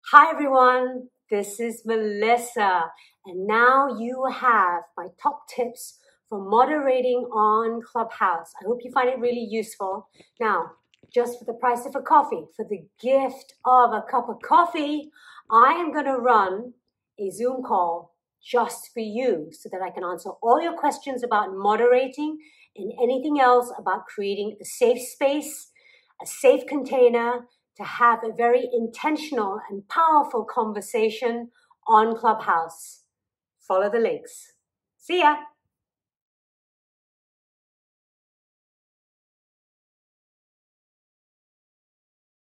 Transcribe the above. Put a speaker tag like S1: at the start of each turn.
S1: Hi everyone, this is Melissa, and now you have my top tips for moderating on Clubhouse. I hope you find it really useful. Now, just for the price of a coffee, for the gift of a cup of coffee, I am going to run a Zoom call just for you so that I can answer all your questions about moderating and anything else about creating a safe space, a safe container, to have a very intentional and powerful conversation on Clubhouse. Follow the links. See ya.